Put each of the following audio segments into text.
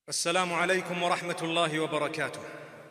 السلام عليكم ورحمة الله وبركاته.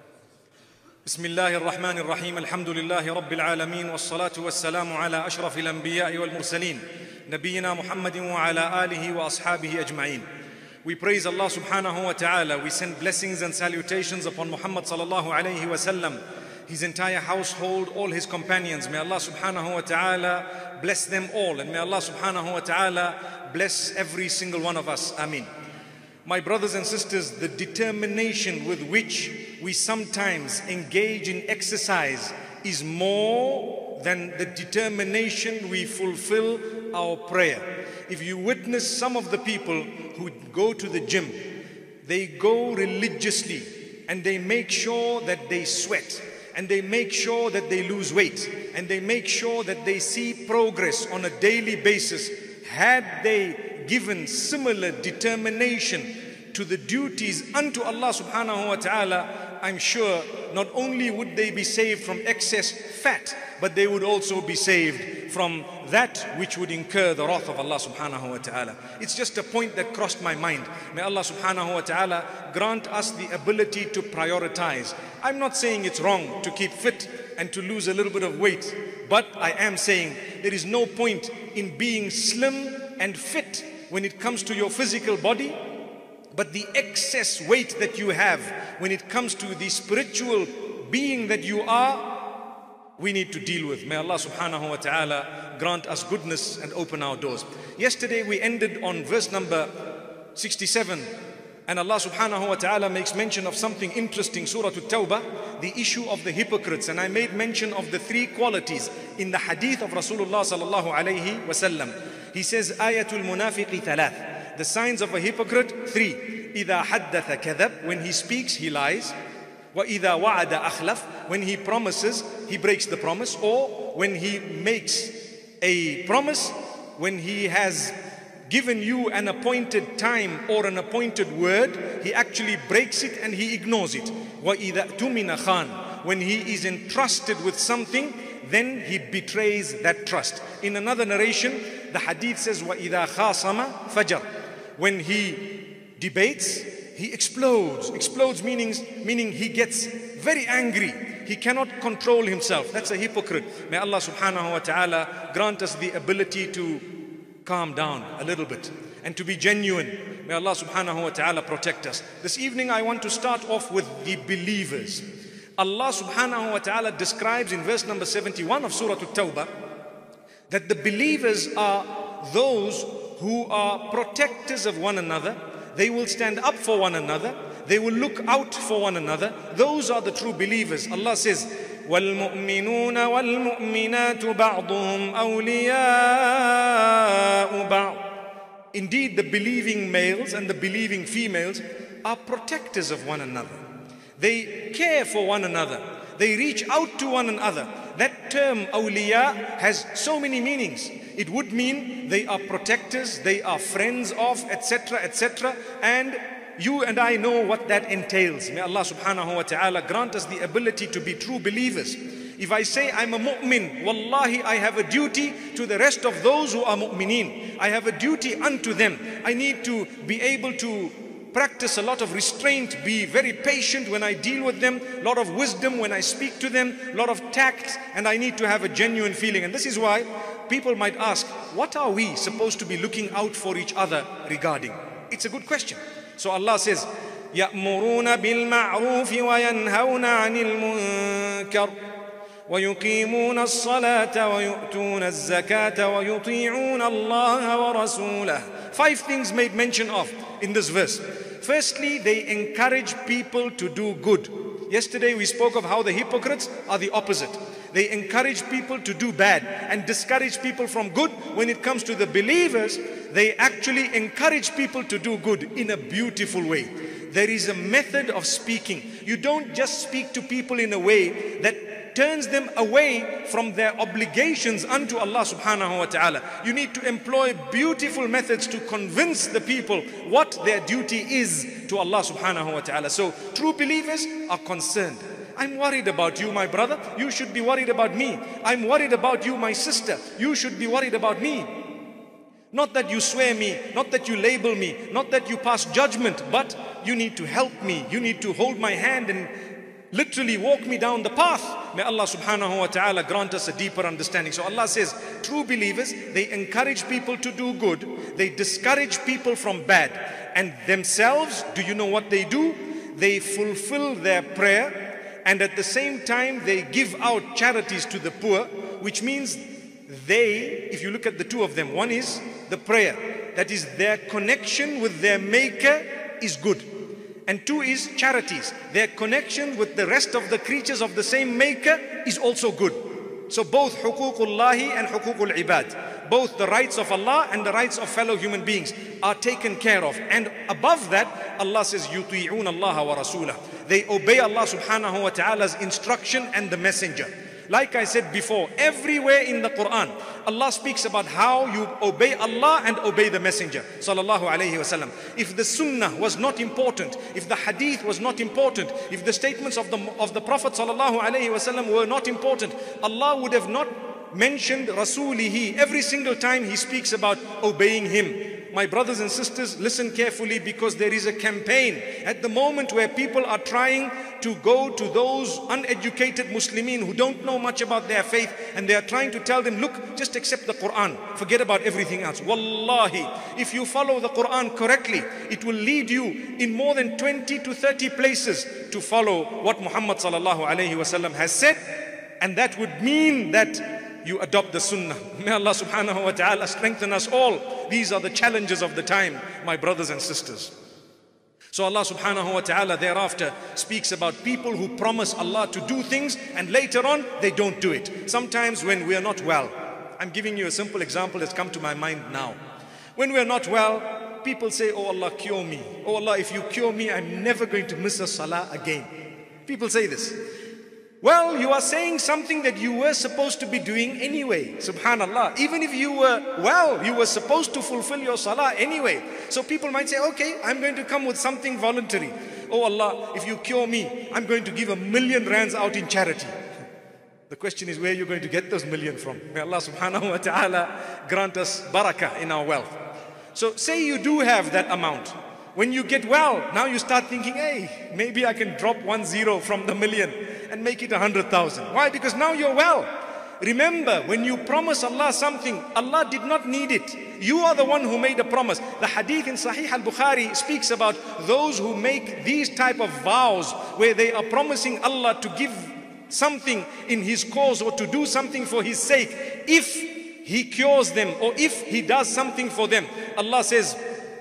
بسم الله الرحمن الرحيم. الحمد لله رب العالمين، والصلاة والسلام على أشرف الأنبياء والمرسلين نبينا محمد وعلى آله وأصحابه أجمعين. We praise Allah subhanahu wa ta'ala. We send blessings and salutations upon Muhammad sallallahu alayhi wa sallam, his entire household, all his companions. May Allah subhanahu wa ta'ala bless them all, and may Allah subhanahu wa ta'ala bless every single one of us. Ameen. My brothers and sisters, the determination with which we sometimes engage in exercise is more than the determination we fulfill our prayer. If you witness some of the people who go to the gym, they go religiously and they make sure that they sweat, and they make sure that they lose weight, and they make sure that they see progress on a daily basis. Had they given similar determination to the duties unto Allah subhanahu wa ta'ala, I'm sure not only would they be saved from excess fat, but they would also be saved from that which would incur the wrath of Allah subhanahu wa ta'ala. It's just a point that crossed my mind. May Allah subhanahu wa ta'ala grant us the ability to prioritize. I'm not saying it's wrong to keep fit and to lose a little bit of weight, but I am saying there is no point in being slim and fit when it comes to your physical body, but the excess weight that you have when it comes to the spiritual being that you are, we need to deal with. May Allah subhanahu wa ta'ala grant us goodness and open our doors. Yesterday we ended on verse number 67, and Allah subhanahu wa ta'ala makes mention of something interesting, Surah At-Tawbah, the issue of the hypocrites. And I made mention of the three qualities in the hadith of Rasulullah sallallahu alayhi wa sallam. He says, Ayatul munafiqi thalath. The signs of a hypocrite, three. إِذَا حَدَّثَ كَذَبْ. When he speaks, he lies. وَإِذَا وَعَدَ أَخْلَفْ. When he promises, he breaks the promise. Or when he makes a promise, when he has given you an appointed time or an appointed word, he actually breaks it and he ignores it. وَإِذَا اؤْتُمِنَ خَانَ. When he is entrusted with something, then he betrays that trust. In another narration, the hadith says, وَإِذَا خَاصَمَ فَجَرَ. When he debates, he explodes. Explodes meaning he gets very angry. He cannot control himself. That's a hypocrite. May Allah subhanahu wa ta'ala grant us the ability to calm down a little bit and to be genuine. May Allah subhanahu wa ta'ala protect us. This evening I want to start off with the believers. Allah subhanahu wa ta'ala describes in verse number 71 of Surah At-Tawbah that the believers are those who are protectors of one another. They will stand up for one another. They will look out for one another. Those are the true believers. Allah says, وَالْمُؤْمِنُونَ وَالْمُؤْمِنَاتُ بَعْضُهُمْ أَوْلِيَاءُ بَعْضٍ. Indeed, the believing males and the believing females are protectors of one another. They care for one another. They reach out to one another. That term awliya has so many meanings. It would mean they are protectors, they are friends of, etc., etc. And you and I know what that entails. May Allah subhanahu wa ta'ala grant us the ability to be true believers. If I say I'm a mu'min, wallahi, I have a duty to the rest of those who are mu'mineen. I have a duty unto them. I need to be able to practice a lot of restraint, be very patient when I deal with them, a lot of wisdom when I speak to them, a lot of tact, and I need to have a genuine feeling. And this is why people might ask, what are we supposed to be looking out for each other regarding? It's a good question. So Allah says, يَأْمُرُونَ بِالْمَعْرُوفِ وَيَنْهَوْنَ عَنِ الْمُنْكَرِ وَيُقِيمُونَ الصَّلَاةَ وَيُؤْتُونَ الزَّكَاةَ وَيُطِيعُونَ اللَّهَ وَرَسُولَهُ. 5 things made mention of in this verse. Firstly, they encourage people to do good. Yesterday we spoke of how the hypocrites are the opposite. They encourage people to do bad and discourage people from good. When it comes to the believers, they actually encourage people to do good in a beautiful way. There is a method of speaking. You don't just speak to people in a way that turns them away from their obligations unto Allah subhanahu wa ta'ala. You need to employ beautiful methods to convince the people what their duty is to Allah subhanahu wa ta'ala. So true believers are concerned. I'm worried about you, my brother. You should be worried about me. I'm worried about you, my sister. You should be worried about me. Not that you swear me, not that you label me, not that you pass judgment, but you need to help me. You need to hold my hand and literally walk me down the path. May Allah subhanahu wa ta'ala grant us a deeper understanding. So Allah says, true believers, they encourage people to do good. They discourage people from bad. And themselves, do you know what they do? They fulfill their prayer, and at the same time they give out charities to the poor, which means they, if you look at the two of them, one is the prayer, that is their connection with their maker is good. And two is charities. Their connection with the rest of the creatures of the same maker is also good. So both huququllahi and huququl ibad, both the rights of Allah and the rights of fellow human beings are taken care of. And above that, Allah says, يُطِيعُونَ اللَّهَ وَرَسُولَهُ. They obey Allah subhanahu wa ta'ala's instruction and the messenger. Like I said before, everywhere in the Quran, Allah speaks about how you obey Allah and obey the Messenger sallallahu alayhi wasallam. If the Sunnah was not important, if the Hadith was not important, if the statements of the Prophet sallallahu alayhi wasallam were not important, Allah would have not mentioned Rasulihi every single time He speaks about obeying Him. My brothers and sisters, listen carefully, because there is a campaign at the moment where people are trying to go to those uneducated Muslimin who don't know much about their faith, and they are trying to tell them, look, just accept the Quran, forget about everything else. Wallahi, if you follow the Quran correctly, it will lead you in more than 20 to 30 places to follow what Muhammad sallallahu alayhi wasallam has said, and that would mean that you adopt the Sunnah. May Allah subhanahu wa ta'ala strengthen us all. These are the challenges of the time, my brothers and sisters. So Allah subhanahu wa ta'ala thereafter speaks about people who promise Allah to do things and later on they don't do it. Sometimes when we are not well, I'm giving you a simple example that's come to my mind now. When we are not well, people say, oh Allah, cure me. Oh Allah, if you cure me, I'm never going to miss a salah again. People say this. Well, you are saying something that you were supposed to be doing anyway. Subhanallah. Even if you were well, you were supposed to fulfill your salah anyway. So people might say, okay, I'm going to come with something voluntary. Oh Allah, if you cure me, I'm going to give 1,000,000 rands out in charity. The question is where you're going to get those million from. May Allah subhanahu wa ta'ala grant us barakah in our wealth. So say you do have that amount. When you get well, now you start thinking, hey, maybe I can drop 1 0 from the million and make it 100,000. Why? Because now you're well. Remember, when you promise Allah something, Allah did not need it. You are the one who made a promise. The hadith in Sahih al-Bukhari speaks about those who make these type of vows where they are promising Allah to give something in His cause or to do something for His sake. If He cures them or if He does something for them, Allah says,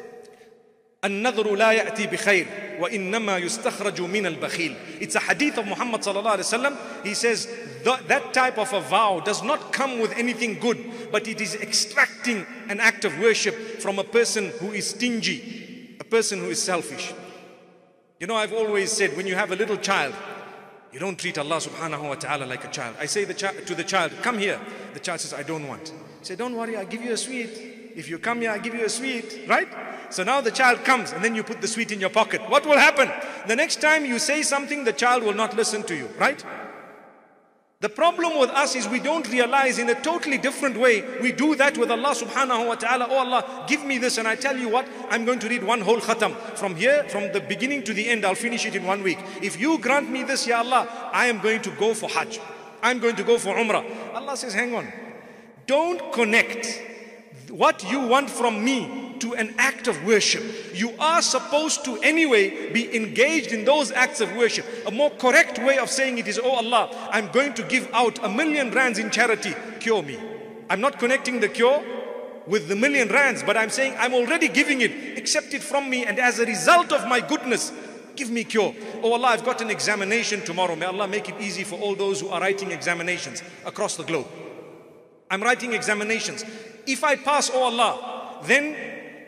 النذر لا يأتي بخير وإنما يستخرج من البخيل. It's a hadith of Muhammad sallallahu alaihi wasallam. He says that type of a vow does not come with anything good, but it is extracting an act of worship from a person who is stingy, a person who is selfish. You know, I've always said, when you have a little child, you don't treat Allah subhanahu wa ta'ala like a child. I say to the child, come here. The child says, I don't want. I say, don't worry, I'll give you a sweet. If you come here, I'll give you a sweet, right? So now the child comes and then you put the sweet in your pocket. What will happen? The next time you say something, the child will not listen to you, right? The problem with us is we don't realize in a totally different way. We do that with Allah subhanahu wa ta'ala. Oh Allah, give me this, and I tell you what, I'm going to read one whole khatam. From here, from the beginning to the end, I'll finish it in 1 week. If you grant me this, Ya Allah, I am going to go for Hajj. I'm going to go for Umrah. Allah says, hang on. Don't connect what you want from me to an act of worship. You are supposed to anyway be engaged in those acts of worship. A more correct way of saying it is, oh Allah, I'm going to give out 1,000,000 rands in charity, cure me. I'm not connecting the cure with the 1,000,000 rands, but I'm saying I'm already giving it, accept it from me, and as a result of my goodness, give me cure. Oh Allah, I've got an examination tomorrow. May Allah make it easy for all those who are writing examinations across the globe. I'm writing examinations. If I pass, oh Allah, then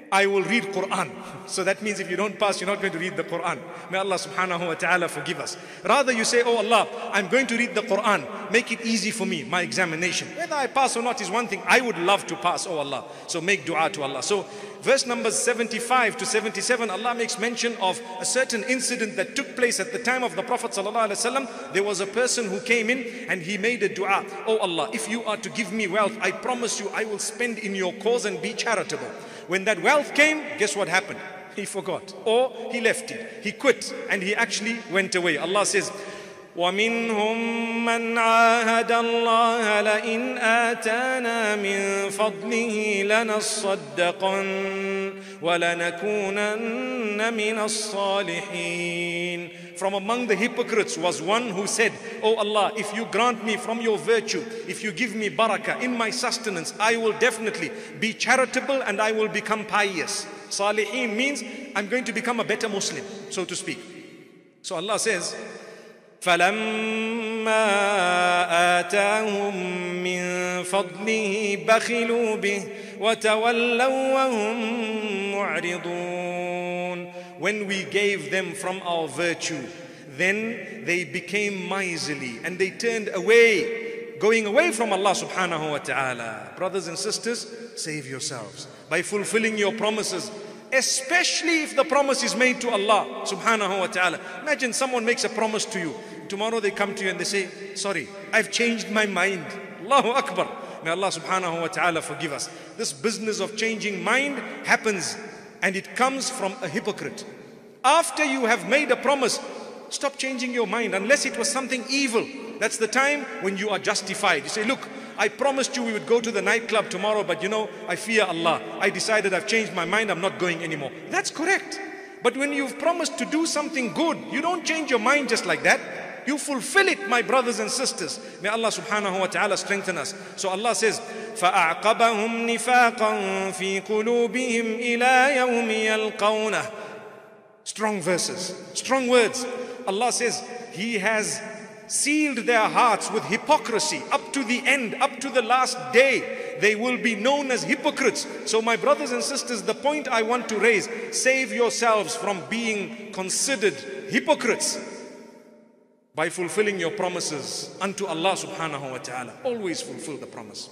I will read Quran. So that means if you don't pass, you're not going to read the Quran. May Allah subhanahu wa ta'ala forgive us. Rather you say, oh Allah, I'm going to read the Quran. Make it easy for me, my examination. Whether I pass or not is one thing. I would love to pass, oh Allah. So make dua to Allah. So verse numbers 75 to 77, Allah makes mention of a certain incident that took place at the time of the Prophet sallallahu alaihi wasallam. There was a person who came in and he made a dua. Oh Allah, if you are to give me wealth, I promise you I will spend in your cause and be charitable. When that wealth came, guess what happened? He forgot, or he left it. He quit and he actually went away. Allah says, وَمِنْهُمْ مَنْ عَاهَدَ اللَّهَ لَئِنْ آتَانَا مِنْ فَضْلِهِ لَنَصَّدَّقَنَّ وَلَنَكُونَنَّ مِنَ الصَّالِحِينَ. From among the hypocrites was one who said, oh Allah, if you grant me from your virtue, if you give me barakah in my sustenance, I will definitely be charitable and I will become pious. Salihin means I'm going to become a better Muslim, so to speak. So Allah says, فَلَمَّا آتَاهُم مِّن فَضْلِهِ بَخِلُوا بِهِ وَتَوَلَّوْا وَهُمْ مُعْرِضُونَ. When we gave them from our virtue, then they became miserly and they turned away, going away from Allah subhanahu wa ta'ala. Brothers and sisters, save yourselves by fulfilling your promises, especially if the promise is made to Allah subhanahu wa ta'ala. Imagine someone makes a promise to you. Tomorrow they come to you and they say, sorry, I've changed my mind. Allahu Akbar. May Allah subhanahu wa ta'ala forgive us. This business of changing mind happens and it comes from a hypocrite. After you have made a promise, stop changing your mind unless it was something evil. That's the time when you are justified. You say, look, I promised you we would go to the nightclub tomorrow, but you know, I fear Allah. I decided I've changed my mind, I'm not going anymore. That's correct. But when you've promised to do something good, you don't change your mind just like that. You fulfill it, my brothers and sisters. May Allah subhanahu wa ta'ala strengthen us. So Allah says, فَأَعْقَبَهُمْ نِفَاقًا فِي قُلُوبِهِمْ إِلَى يَوْمِ يَلْقَوْنَهُ. Strong verses, strong words. Allah says, He has sealed their hearts with hypocrisy up to the end, up to the last day. They will be known as hypocrites. So my brothers and sisters, the point I want to raise, save yourselves from being considered hypocrites by fulfilling your promises unto Allah subhanahu wa ta'ala. Always fulfill the promise.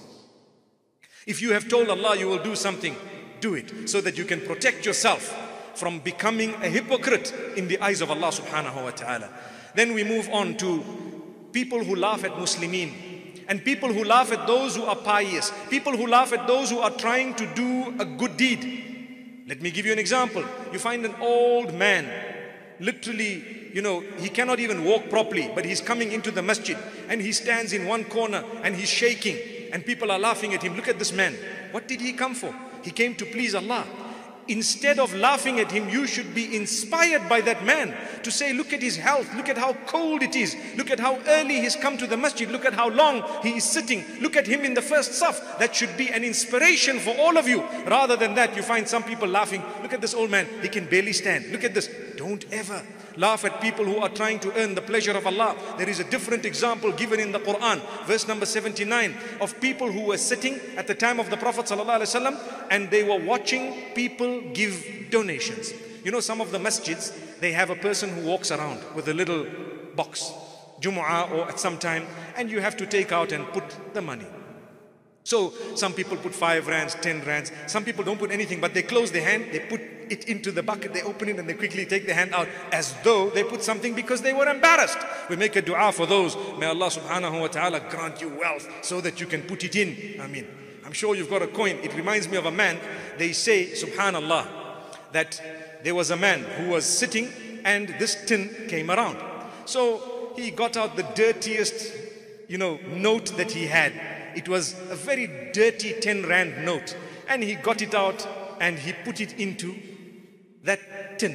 If you have told Allah you will do something, do it so that you can protect yourself from becoming a hypocrite in the eyes of Allah subhanahu wa ta'ala. Then we move on to people who laugh at Muslimin, and people who laugh at those who are pious, people who laugh at those who are trying to do a good deed. Let me give you an example. You find an old man, literally, you know, he cannot even walk properly, but he's coming into the masjid and he stands in one corner and he's shaking and people are laughing at him. Look at this man. What did he come for? He came to please Allah. Instead of laughing at him, you should be inspired by that man to say, look at his health, look at how cold it is, look at how early he's come to the masjid, look at how long he is sitting, look at him in the first saf. That should be an inspiration for all of you. Rather than that, you find some people laughing. Look at this old man, he can barely stand. Look at this. Don't ever laugh at people who are trying to earn the pleasure of Allah. There is a different example given in the Quran, verse number 79, of people who were sitting at the time of the Prophet ﷺ and they were watching people give donations. You know, some of the masjids, they have a person who walks around with a little box, Jumu'ah or at some time, and you have to take out and put the money. So some people put 5 rands, 10 rands. Some people don't put anything, but they close their hand, they put it into the bucket, they open it and they quickly take the hand out as though they put something because they were embarrassed. We make a dua for those. May Allah subhanahu wa ta'ala grant you wealth so that you can put it in. Ameen. I'm sure you've got a coin. It reminds me of a man. They say, subhanallah, that there was a man who was sitting and this tin came around. So he got out the dirtiest, note that he had. It was a very dirty 10 rand note. And he got it out and he put it into that tin.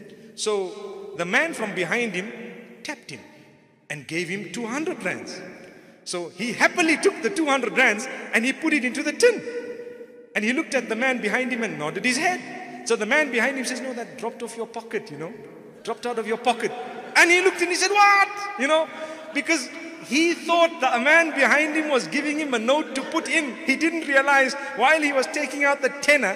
So the man from behind him tapped him and gave him 200 rands. So he happily took the 200 rands and he put it into the tin. And he looked at the man behind him and nodded his head. So the man behind him says, no, that dropped off your pocket, dropped out of your pocket. And he looked and he said, what? Because he thought the man behind him was giving him a note to put in. He didn't realize while he was taking out the tenner,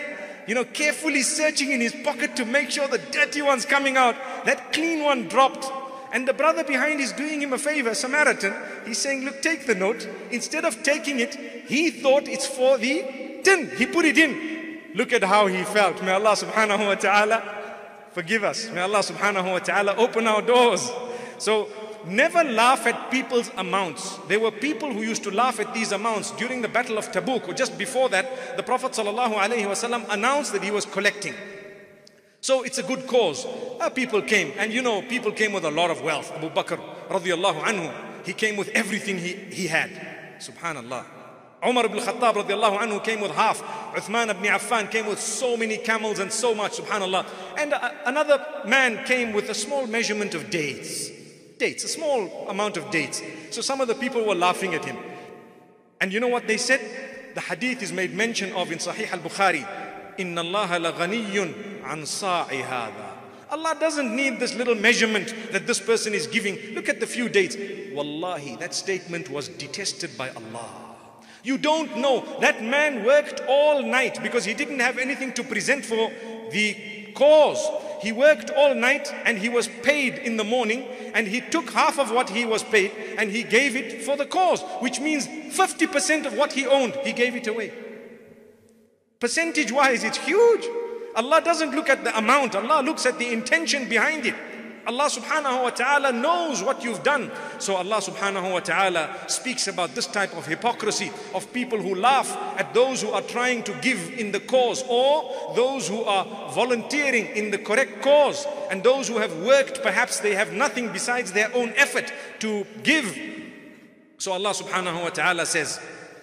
carefully searching in his pocket to make sure the dirty one's coming out. That clean one dropped. And the brother behind is doing him a favor, Samaritan. He's saying, look, take the note. Instead of taking it, he thought it's for the tin. He put it in. Look at how he felt. May Allah subhanahu wa ta'ala forgive us. May Allah subhanahu wa ta'ala open our doors. So never laugh at people's amounts. There were people who used to laugh at these amounts. During the Battle of Tabuk, or just before that, the Prophet sallallahu alaihi wasallam announced that he was collecting. So it's a good cause. People came, and people came with a lot of wealth. Abu Bakr radiallahu anhu, he came with everything he had. Subhanallah. Umar ibn Khattab radiallahu anhu came with half. Uthman ibn Affan came with so many camels and so much, subhanallah. And another man came with a small measurement of dates. Dates, a small amount of dates. So some of the people were laughing at him. And you know what they said? The hadith is made mention of in Sahih al-Bukhari. Inna Allah laghaniyun an sa'i hadha. Allah doesn't need this little measurement that this person is giving. Look at the few dates. Wallahi, that statement was detested by Allah. You don't know. That man worked all night because he didn't have anything to present for the cause. He worked all night and he was paid in the morning, and he took half of what he was paid and he gave it for the cause, which means 50% of what he owned, he gave it away. Percentage wise, it's huge. Allah doesn't look at the amount. Allah looks at the intention behind it. Allah subhanahu wa ta'ala knows what you've done. So Allah subhanahu wa ta'ala speaks about this type of hypocrisy of people who laugh at those who are trying to give in the cause, or those who are volunteering in the correct cause, and those who have worked, perhaps they have nothing besides their own effort to give. So Allah subhanahu wa ta'ala says,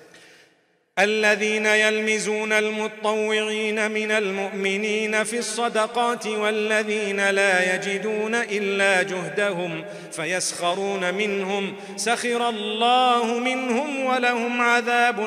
الذين يلمزون المطوعين من المؤمنين في الصدقات والذين لا يجدون إلا جهدهم فيسخرون منهم سخر الله منهم ولهم عذاب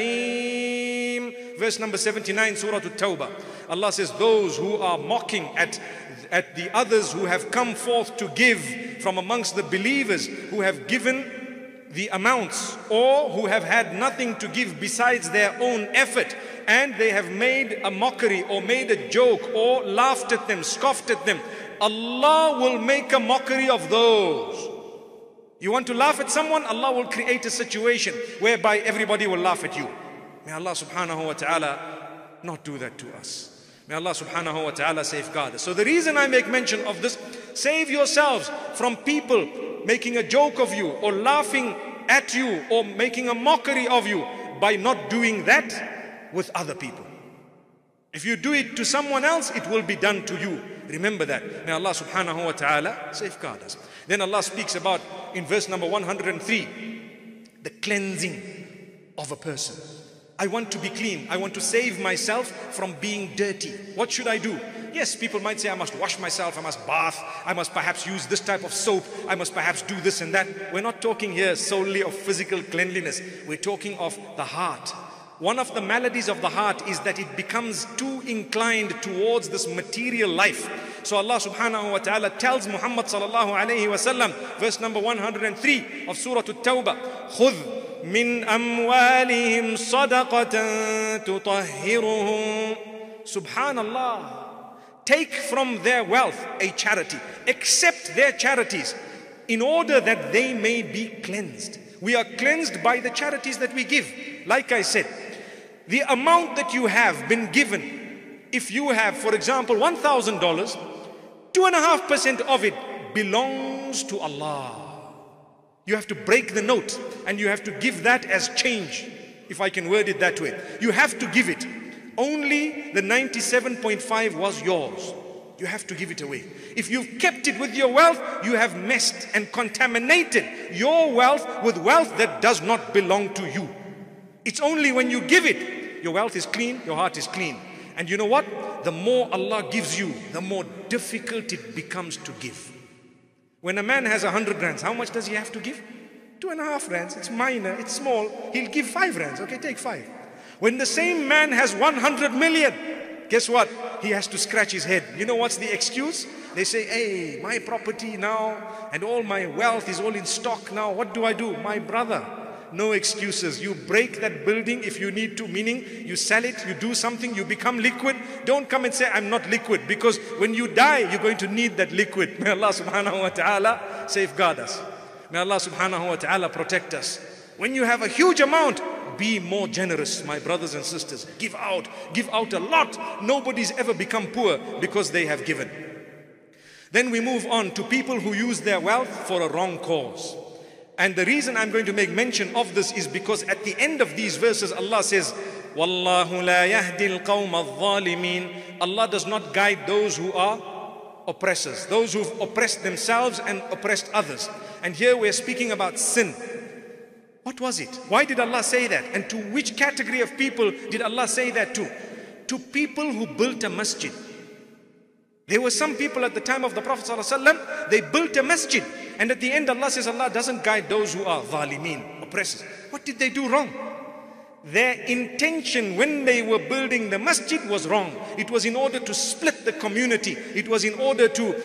أليم. Verse number 79, Surah At-Tawbah. Allah says, those who are mocking at the others who have come forth to give from amongst the believers, who have given the amounts, or who have had nothing to give besides their own effort, and they have made a mockery or made a joke or laughed at them, scoffed at them, Allah will make a mockery of those. You want to laugh at someone? Allah will create a situation whereby everybody will laugh at you. May Allah subhanahu wa ta'ala not do that to us. May Allah subhanahu wa ta'ala safeguard us. So the reason I make mention of this, save yourselves from people making a joke of you or laughing at you or making a mockery of you by not doing that with other people. If you do it to someone else, it will be done to you. Remember that. May Allah subhanahu wa ta'ala safeguard us. Then Allah speaks about, in verse number 103, the cleansing of a person. I want to be clean. I want to save myself from being dirty. What should I do? Yes, people might say I must wash myself, I must bath, I must perhaps use this type of soap, I must perhaps do this and that. We're not talking here solely of physical cleanliness. We're talking of the heart. One of the maladies of the heart is that it becomes too inclined towards this material life. So Allah subhanahu wa ta'ala tells Muhammad sallallahu alayhi wa sallam, verse number 103 of Surah At-Tawbah, خُذْ من أموالهم صدقة تطهرهم. Subhanallah. Take from their wealth a charity. Accept their charities in order that they may be cleansed. We are cleansed by the charities that we give. Like I said, the amount that you have been given, if you have, for example, $1,000, 2.5% of it belongs to Allah. You have to break the note and you have to give that as change, if I can word it that way. You have to give it. Only the 97.5 was yours. You have to give it away. If you've kept it with your wealth, you have messed and contaminated your wealth with wealth that does not belong to you. It's only when you give it, your wealth is clean, your heart is clean. And you know what? The more Allah gives you, the more difficult it becomes to give. When a man has 100 rands, how much does he have to give? 2.5 rands. It's minor, it's small. He'll give 5 rands. Okay, take 5. When the same man has 100 million, guess what? He has to scratch his head. You know what's the excuse? They say, hey, my property now and all my wealth is all in stock now. What do I do? My brother, No excuses. You break that building if you need to, meaning you sell it, you do something, you become liquid. Don't come and say, I'm not liquid, because when you die, you're going to need that liquid. May Allah subhanahu wa ta'ala safeguard us. May Allah subhanahu wa ta'ala protect us. When you have a huge amount, be more generous, my brothers and sisters. Give out a lot. Nobody's ever become poor because they have given. Then we move on to people who use their wealth for a wrong cause. And the reason I'm going to make mention of this is because at the end of these verses, Allah says, وَاللَّهُ لَا يَهْدِي الْقَوْمَ الظَّالِمِينَ. Allah does not guide those who are oppressors, those who've oppressed themselves and oppressed others. And here we're speaking about sin. What was it? Why did Allah say that? And to which category of people did Allah say that to? To people who built a masjid. There were some people at the time of the Prophet ﷺ, they built a masjid. And at the end Allah says, Allah doesn't guide those who are zalimeen, oppressors. What did they do wrong? Their intention when they were building the masjid was wrong. It was in order to split the community. It was in order to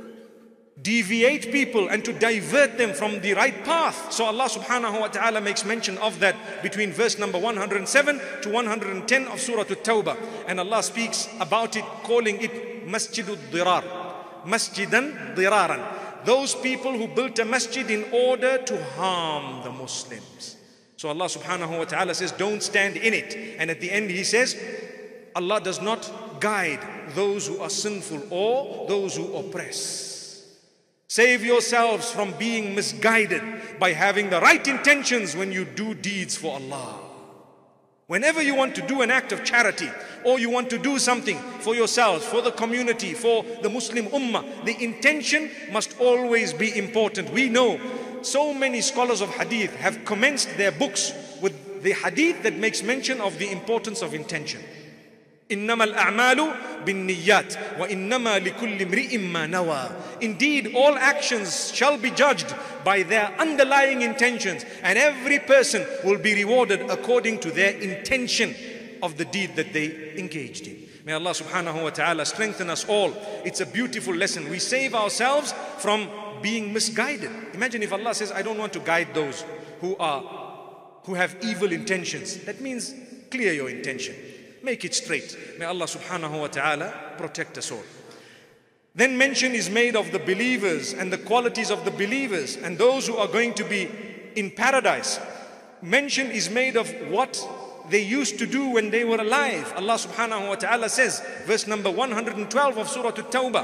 deviate people and to divert them from the right path. So Allah subhanahu wa ta'ala makes mention of that between verse number 107 to 110 of Surah At-Tawbah. And Allah speaks about it, calling it Masjidud Dirar, Masjidan Diraran. Those people who built a masjid in order to harm the Muslims. So Allah subhanahu wa ta'ala says, don't stand in it. And at the end He says, Allah does not guide those who are sinful or those who oppress. Save yourselves from being misguided by having the right intentions when you do deeds for Allah. Whenever you want to do an act of charity, or you want to do something for yourselves, for the community, for the Muslim Ummah, the intention must always be important. We know so many scholars of hadith have commenced their books with the hadith that makes mention of the importance of intention. إِنَّمَا الْأَعْمَالُ بِالنِّيَّاتِ وَإِنَّمَا لِكُلِّ امْرِئٍ مَّا نَوَى. Indeed, all actions shall be judged by their underlying intentions, and every person will be rewarded according to their intention of the deed that they engaged in. May Allah subhanahu wa ta'ala strengthen us all. It's a beautiful lesson. We save ourselves from being misguided. Imagine if Allah says, I don't want to guide those who have evil intentions. That means clear your intention. Make it straight. May Allah subhanahu wa ta'ala protect us all. Then mention is made of the believers and the qualities of the believers and those who are going to be in paradise. Mention is made of what they used to do when they were alive. Allah subhanahu wa ta'ala says, verse number 112 of Surah At-Tawbah,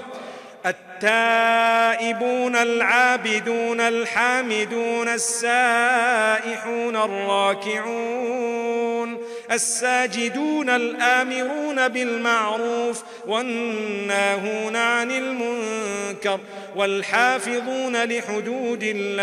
التائبون العابدون الحامدون السائحون الراكعون الساجدون الآمرون بالمعروف والناهون عن المنكر والحافظون لحدود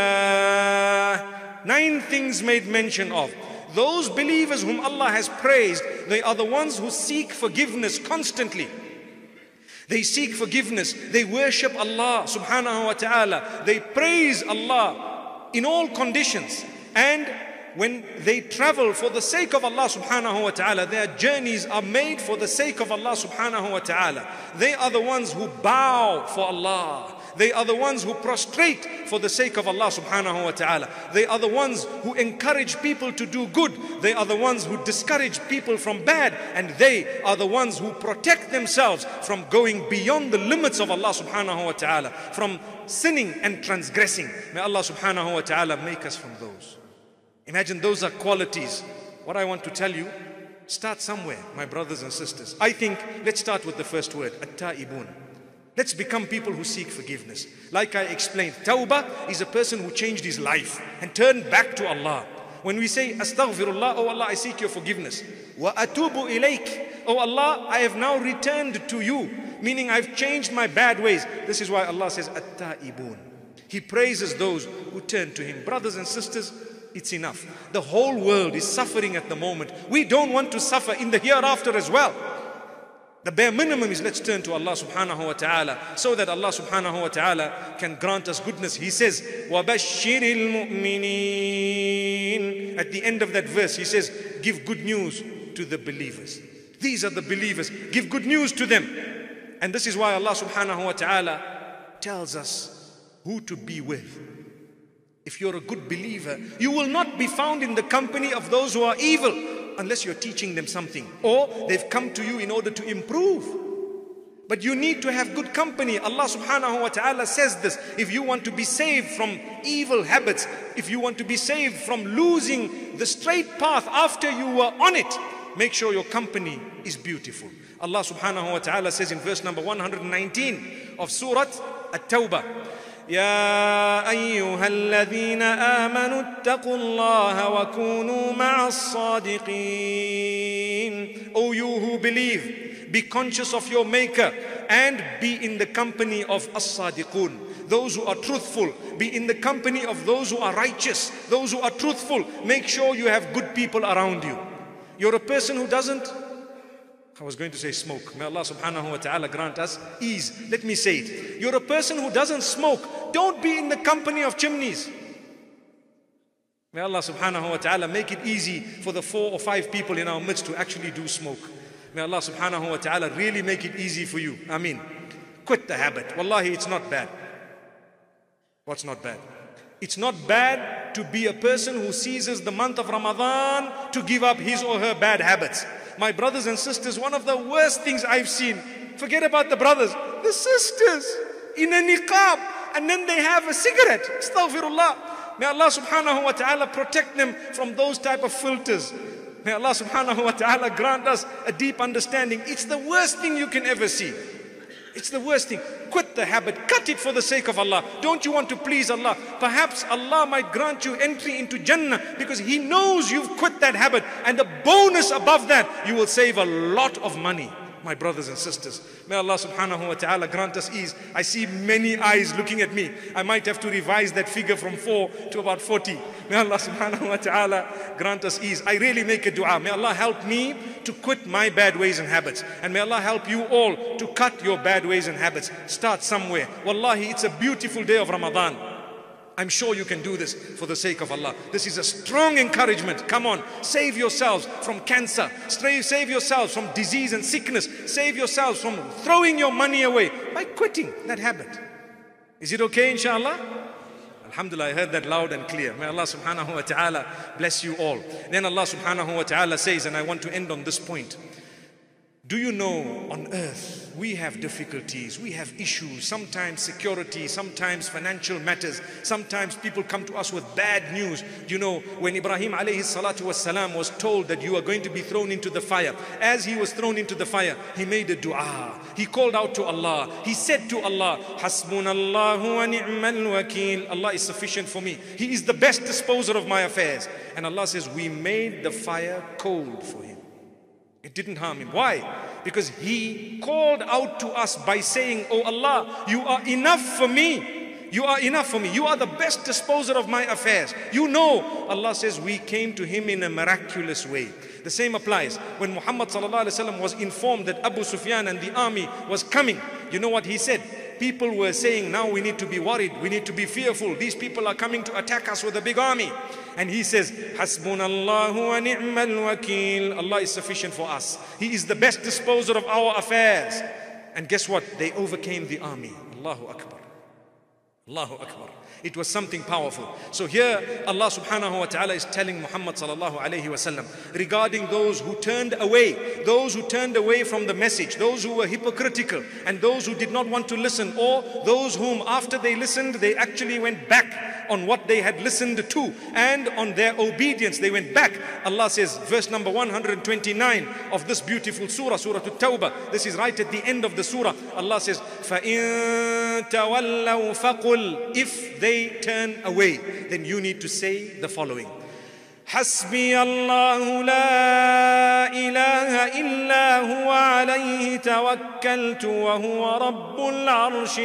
الله. 9 things made mention of. Those believers whom Allah has praised, they are the ones who seek forgiveness constantly. They seek forgiveness. They worship Allah subhanahu wa ta'ala. They praise Allah in all conditions. And when they travel for the sake of Allah subhanahu wa ta'ala, their journeys are made for the sake of Allah subhanahu wa ta'ala. They are the ones who bow for Allah. They are the ones who prostrate for the sake of Allah subhanahu wa ta'ala. They are the ones who encourage people to do good. They are the ones who discourage people from bad. And they are the ones who protect themselves from going beyond the limits of Allah subhanahu wa ta'ala, from sinning and transgressing. May Allah subhanahu wa ta'ala make us from those. Imagine those are qualities. What I want to tell you, start somewhere, my brothers and sisters. I think let's start with the first word, at-ta'ibun. Let's become people who seek forgiveness. Like I explained, tawbah is a person who changed his life and turned back to Allah. When we say, astaghfirullah, oh Allah, I seek your forgiveness. Wa atubu ilayk, oh Allah, I have now returned to you. Meaning I've changed my bad ways. This is why Allah says, at-ta'ibun. He praises those who turn to Him. Brothers and sisters, it's enough. The whole world is suffering at the moment. We don't want to suffer in the hereafter as well. The bare minimum is let's turn to Allah subhanahu wa ta'ala so that Allah subhanahu wa ta'ala can grant us goodness. He says, وَبَشِّرِ الْمُؤْمِنِينَ. At the end of that verse, He says, give good news to the believers. These are the believers. Give good news to them. And this is why Allah subhanahu wa ta'ala tells us who to be with. If you're a good believer, you will not be found in the company of those who are evil unless you're teaching them something or they've come to you in order to improve. But you need to have good company. Allah subhanahu wa ta'ala says this. If you want to be saved from evil habits, if you want to be saved from losing the straight path after you were on it, make sure your company is beautiful. Allah subhanahu wa ta'ala says in verse number 119 of Surah At-Tawbah, يا أيها الذين آمنوا اتقوا الله وكونوا مع الصادقين. O you who believe, be conscious of your Maker and be in the company of as-sadiqun, those who are truthful. Be in the company of those who are righteous, those who are truthful. Make sure you have good people around you. You're a person who doesn't, I was going to say smoke. May Allah subhanahu wa ta'ala grant us ease. Let me say it. You're a person who doesn't smoke. Don't be in the company of chimneys. May Allah subhanahu wa ta'ala make it easy for the 4 or 5 people in our midst to actually do smoke. May Allah subhanahu wa ta'ala really make it easy for you. Ameen. Quit the habit. Wallahi, it's not bad. What's not bad? It's not bad to be a person who seizes the month of Ramadan to give up his or her bad habits. My brothers and sisters, one of the worst things I've seen, forget about the brothers, the sisters in a niqab, and then they have a cigarette. Astaghfirullah. May Allah subhanahu wa ta'ala protect them from those type of filters. May Allah subhanahu wa ta'ala grant us a deep understanding. It's the worst thing you can ever see. It's the worst thing. Quit the habit. Cut it for the sake of Allah. Don't you want to please Allah? Perhaps Allah might grant you entry into Jannah because He knows you've quit that habit. And the bonus above that, you will save a lot of money. My brothers and sisters, may Allah subhanahu wa ta'ala grant us ease. I see many eyes looking at me. I might have to revise that figure from 4 to about 40. May Allah subhanahu wa ta'ala grant us ease. I really make a dua. May Allah help me to quit my bad ways and habits. And may Allah help you all to cut your bad ways and habits. Start somewhere. Wallahi, it's a beautiful day of Ramadan. I'm sure you can do this for the sake of Allah. This is a strong encouragement. Come on, save yourselves from cancer. Save yourselves from disease and sickness. Save yourselves from throwing your money away by quitting that habit. Is it okay, inshallah? Alhamdulillah, I heard that loud and clear. May Allah subhanahu wa ta'ala bless you all. Then Allah subhanahu wa ta'ala says, and I want to end on this point. Do you know on earth we have difficulties, we have issues, sometimes security, sometimes financial matters, sometimes people come to us with bad news. You know, when Ibrahim alayhi salatu wassalam was told that you are going to be thrown into the fire, as he was thrown into the fire, he made a dua. He called out to Allah. He said to Allah, Hasbunallahu wa ni'mal wakeel. Allah is sufficient for me. He is the best disposer of my affairs. And Allah says, we made the fire cold for him. It didn't harm him. Why? Because he called out to us by saying, Oh Allah, you are enough for me. You are enough for me. You are the best disposer of my affairs. You know, Allah says we came to him in a miraculous way. The same applies. When Muhammad sallallahu alaihi wasallam was informed that Abu Sufyan and the army was coming, you know what he said? People were saying, now we need to be worried, we need to be fearful. These people are coming to attack us with a big army. And he says, Hasbunallahu wa ni'mal wakeel. Allah is sufficient for us. He is the best disposer of our affairs. And guess what? They overcame the army. Allahu Akbar. Allahu Akbar. It was something powerful. So here Allah subhanahu wa ta'ala is telling Muhammad sallallahu alayhi wa sallam regarding those who turned away from the message, those who were hypocritical and those who did not want to listen, or those whom after they listened they actually went back on what they had listened to and on their obedience they went back. Allah says, verse number 129 of this beautiful surah, Surah At-Tawbah, this is right at the end of the surah. Allah says, فَإِن تَوَلَّوْا فَقُلْ, if they turn away, then you need to say the following: حسبي الله لا إله إلا هو عليه توكلت وهو رب العرش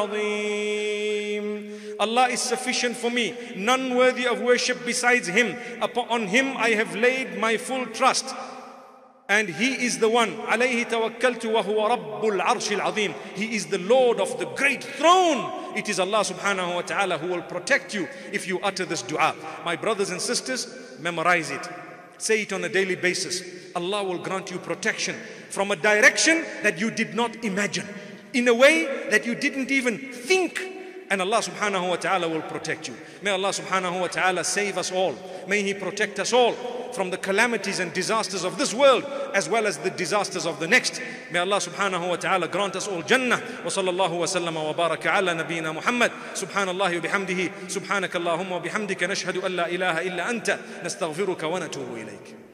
العظيم. Allah is sufficient for me, none worthy of worship besides Him. On Him I have laid my full trust. And He is the one, عليه توكلت وهو رب العرش العظيم. He is the Lord of the great throne. It is Allah subhanahu wa ta'ala who will protect you if you utter this dua. My brothers and sisters, memorize it. Say it on a daily basis. Allah will grant you protection from a direction that you did not imagine, in a way that you didn't even think and Allah subhanahu wa ta'ala will protect you. May Allah subhanahu wa ta'ala save us all. May He protect us all from the calamities and disasters of this world as well as the disasters of the next. May Allah subhanahu wa ta'ala grant us all Jannah. Wa sallallahu wa sallama wa baraka ala nabiyyina Muhammad. Subhanallahi wa bihamdihi. Subhanaka Allahumma wa bihamdika nashhadu an la ilaha illa anta nastaghfiruka wa natubu ilayk.